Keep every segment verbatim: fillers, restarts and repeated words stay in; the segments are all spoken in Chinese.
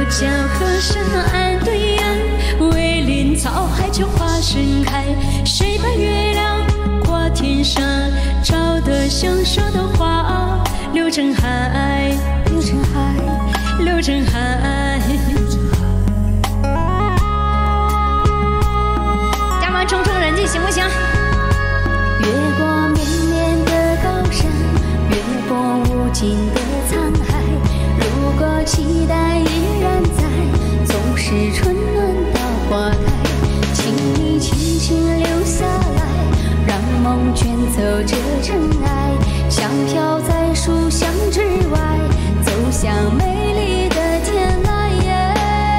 江河山岸对岸，为林草海秋花盛开。谁把月亮挂天上，照得像说的话流成海，流成海，流成海。加满冲冲人气行不行？越过绵绵的高山，越过无尽的沧海。如果期待依然在，总是春暖到花开。请你轻轻留下来，让梦卷走这尘埃，像飘在书香之外，走向美丽的天籁耶。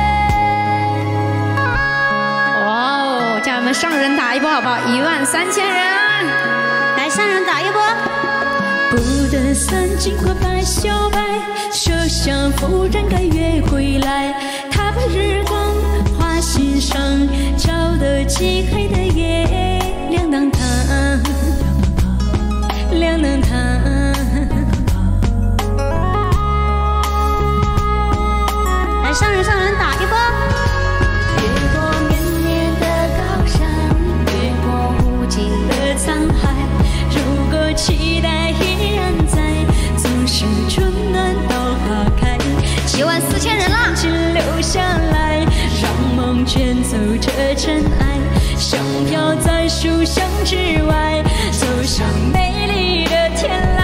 哇哦，家人们，上人打一波好不好？一万三千人啊！来，上人打一波。不得散，尽管白小白，麝香夫人该约回来。他把日光画心上，照得漆黑的夜亮堂堂，亮堂堂。来，上人上人打一波。越过绵绵的高山，越过无尽的沧海。如果期待依然在，总是春暖到花开。七万四千人了，请留下来，让梦卷走这尘埃，像飘在书香之外，走向美丽的天籁。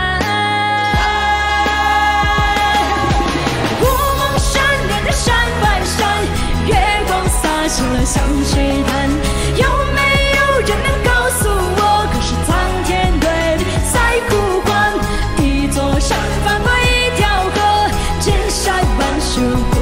我梦山连着山外山，月光洒进了香水潭。有没有人能告诉我，可是苍天对在呼唤？一座山翻过一条河，千山万树。